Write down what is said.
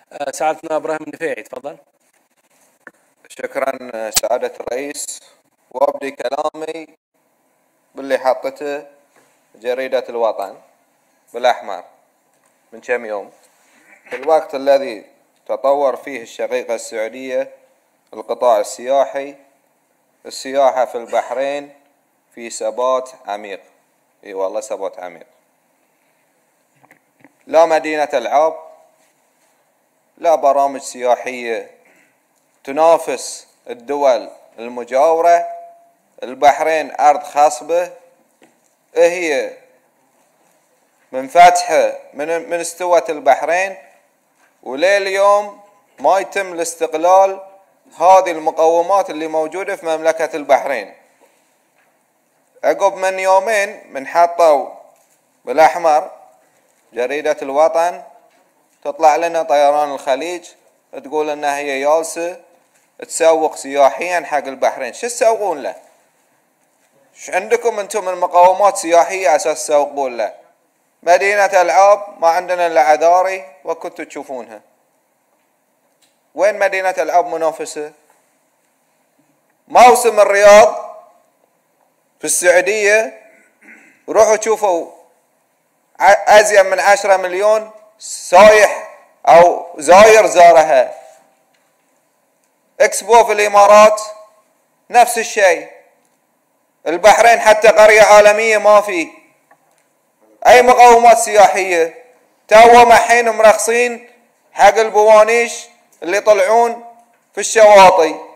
سعادتنا ابراهيم النفيعي، تفضل. شكرا سعادة الرئيس، وابدي كلامي باللي حطته جريدة الوطن بالاحمر من كم يوم، في الوقت الذي تطور فيه الشقيقة السعودية القطاع السياحي. السياحة في البحرين في ثبات عميق، اي والله ثبات عميق. لا مدينة العاب، لا برامج سياحية تنافس الدول المجاورة. البحرين أرض خصبة، هي من فتحة من استوت البحرين ولليوم ما يتم الاستقلال هذه المقومات اللي موجودة في مملكة البحرين. عقب من يومين من حطوا بالأحمر جريدة الوطن تطلع لنا طيران الخليج تقول انها هي جالسة تسوق سياحيا حق البحرين. شو تسوقون له؟ شو عندكم انتم من مقومات سياحية اساس تسوقون له؟ مدينة العاب ما عندنا الا عذاري وكنتوا تشوفونها. وين مدينة العاب منافسة؟ موسم الرياض في السعودية روحوا شوفوا ازين من 10 مليون سايح او زاير زارها. اكسبو في الامارات نفس الشيء. البحرين حتى قرية عالمية ما في اي مقومات سياحية. توهم الحين مرخصين حق البوانيش اللي يطلعون في الشواطئ.